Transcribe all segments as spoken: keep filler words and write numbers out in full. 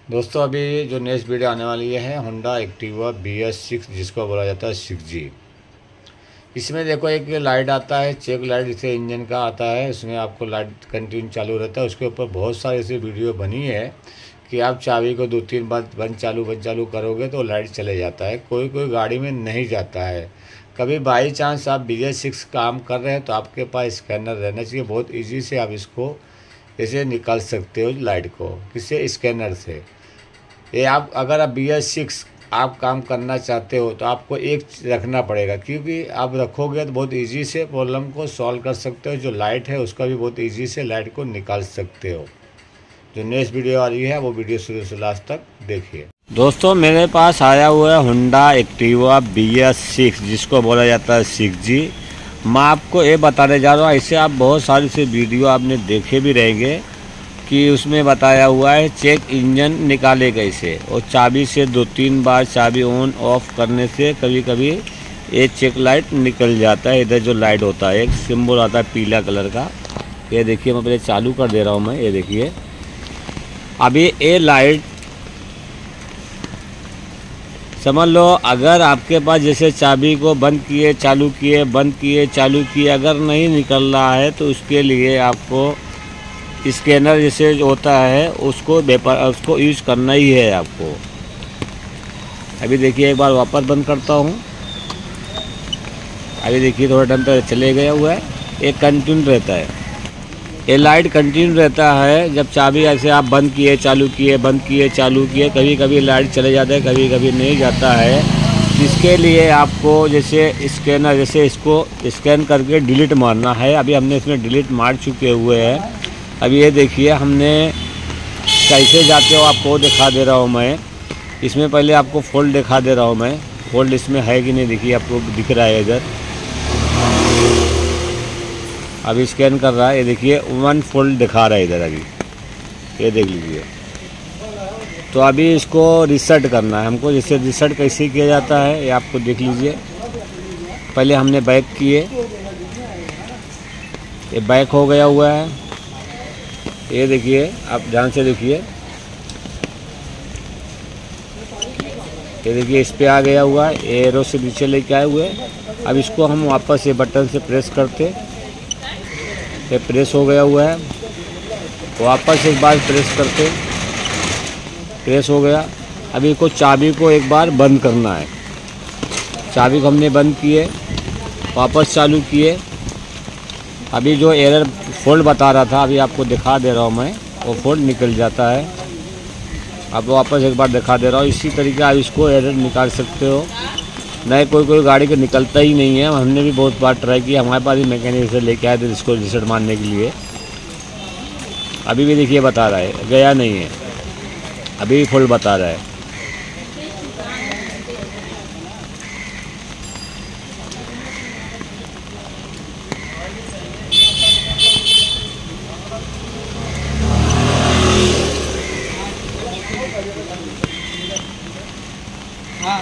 दोस्तों अभी जो नेक्स्ट वीडियो आने वाली है Honda Activa B S six, जिसको बोला जाता है सिक्स जी। इसमें देखो एक लाइट आता है, चेक लाइट जिसे इंजन का आता है, उसमें आपको लाइट कंटिन्यू चालू रहता है। उसके ऊपर बहुत सारी ऐसी वीडियो बनी है कि आप चाबी को दो तीन बार बंद चालू बंद चालू करोगे तो लाइट चले जाता है। कोई कोई गाड़ी में नहीं जाता है। कभी बाई चांस आप बी एस सिक्स काम कर रहे हैं तो आपके पास स्कैनर रहना चाहिए। बहुत ईजी से आप इसको ऐसे निकाल सकते हो लाइट को, किससे? स्कैनर से। ये आप अगर आप बी एस सिक्स आप काम करना चाहते हो तो आपको एक रखना पड़ेगा, क्योंकि आप रखोगे तो बहुत इजी से प्रॉब्लम को सॉल्व कर सकते हो। जो लाइट है उसका भी बहुत इजी से लाइट को निकाल सकते हो। जो नेक्स्ट वीडियो आ रही है वो वीडियो शुरू से लास्ट तक देखिए। दोस्तों मेरे पास आया हुआ है Honda Activa B S six, जिसको बोला जाता है सिक्स जी। मैं आपको ये बताने जा रहा हूँ, ऐसे आप बहुत सारी से वीडियो आपने देखे भी रहेंगे कि उसमें बताया हुआ है चेक इंजन निकाले कैसे, और चाबी से दो तीन बार चाबी ऑन ऑफ करने से कभी कभी ये चेक लाइट निकल जाता है। इधर जो लाइट होता है एक सिंबल आता है पीला कलर का, ये देखिए मैं पहले चालू कर दे रहा हूँ मैं। ये देखिए अभी ये लाइट समझ लो, अगर आपके पास जैसे चाबी को बंद किए चालू किए बंद किए चालू किए अगर नहीं निकल रहा है तो उसके लिए आपको स्कैनर जैसे जो होता है उसको वेपर उसको यूज़ करना ही है आपको। अभी देखिए एक बार वापस बंद करता हूँ। अभी देखिए थोड़ा टाइम तक चले गया हुआ है, ये कंटिन्यू रहता है, ये लाइट कंटिन्यू रहता है। जब चाबी ऐसे आप बंद किए चालू किए बंद किए चालू किए, कभी कभी लाइट चले जाता है, कभी कभी नहीं जाता है। इसके लिए आपको जैसे स्कैनर जैसे इसको स्कैन करके डिलीट मारना है। अभी हमने इसमें डिलीट मार चुके हुए हैं। अभी ये देखिए हमने कैसे जाते हो आपको दिखा दे रहा हूँ मैं। इसमें पहले आपको फोल्ड दिखा दे रहा हूँ मैं, फोल्ड इसमें है कि नहीं देखिए आपको दिख रहा है इधर। अभी स्कैन कर रहा है, ये देखिए वन फोल्ड दिखा रहा है इधर, अभी ये देख लीजिए। तो अभी इसको रीसेट करना है हमको। जैसे रीसेट कैसे किया जाता है ये आपको देख लीजिए। पहले हमने बैक किए, ये बैक हो गया हुआ है। ये देखिए आप ध्यान से देखिए, ये देखिए इस पे आ गया हुआ है, एरो से नीचे लेके आए हुए। अब इसको हम वापस ये बटन से प्रेस करते, ये प्रेस हो गया हुआ है। वापस एक बार प्रेस करते, प्रेस हो गया। अभी इसको चाबी को एक बार बंद करना है। चाबी को हमने बंद किए, वापस चालू किए। अभी जो एरर फोल्ड बता रहा था अभी आपको दिखा दे रहा हूँ मैं, वो फोल्ड निकल जाता है। अब वापस एक बार दिखा दे रहा हूँ। इसी तरीके आप इसको एरर निकाल सकते हो। नहीं कोई कोई गाड़ी का निकलता ही नहीं है, हमने भी बहुत बार ट्राई किया। हमारे पास भी मैकेनिक से लेके आए थे इसको रिसेट मारने के लिए। अभी भी देखिए बता रहा है गया नहीं है, अभी भी फोल्ड बता रहा है। हाँ।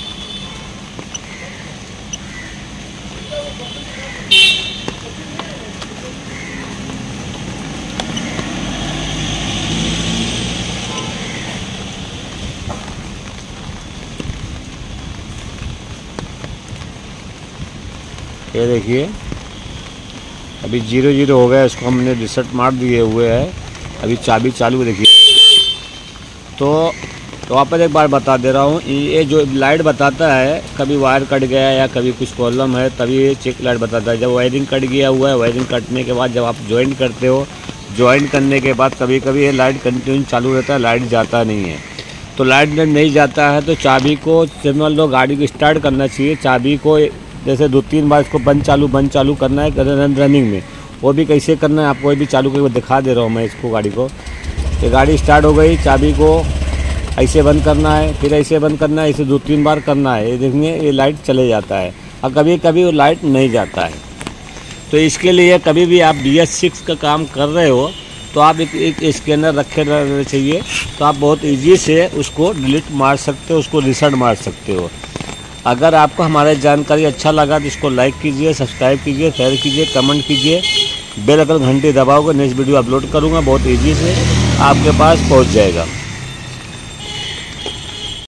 ये देखिए अभी जीरो जीरो हो गया, इसको हमने रिसेट मार दिए हुए है। अभी चाबी चालू देखिए। तो तो वापस एक बार बता दे रहा हूँ, ये जो लाइट बताता है कभी वायर कट गया या कभी कुछ प्रॉब्लम है तभी ये चेक लाइट बताता है। जब वायरिंग कट गया हुआ है, वायरिंग कटने के बाद जब आप ज्वाइंट करते हो, ज्वाइंट करने के बाद कभी कभी ये लाइट कंटिन्यू चालू रहता है, लाइट जाता नहीं है। तो लाइट जब नहीं जाता है तो चाबी को समझ लो गाड़ी को स्टार्ट करना चाहिए। चाबी को जैसे दो तीन बार इसको बंद चालू बंद चालू करना है रन रनिंग में। वो भी कैसे करना है आपको भी चालू करके दिखा दे रहा हूँ मैं इसको। गाड़ी को ये गाड़ी स्टार्ट हो गई, चाबी को ऐसे बंद करना है, फिर ऐसे बंद करना है, ऐसे दो तीन बार करना है। ये देखेंगे ये लाइट चले जाता है, और कभी कभी वो लाइट नहीं जाता है। तो इसके लिए कभी भी आप बी एस सिक्स का काम कर रहे हो तो आप एक, एक स्कैनर रखे रहना चाहिए। तो आप बहुत इजी से उसको डिलीट मार सकते हो, उसको रिसेट मार सकते हो। अगर आपको हमारी जानकारी अच्छा लगा तो इसको लाइक कीजिए, सब्सक्राइब कीजिए, शेयर कीजिए, कमेंट कीजिए। बेल आइकन घंटी दबाओगे, नेक्स्ट वीडियो अपलोड करूँगा बहुत ईजी से आपके पास पहुँच जाएगा।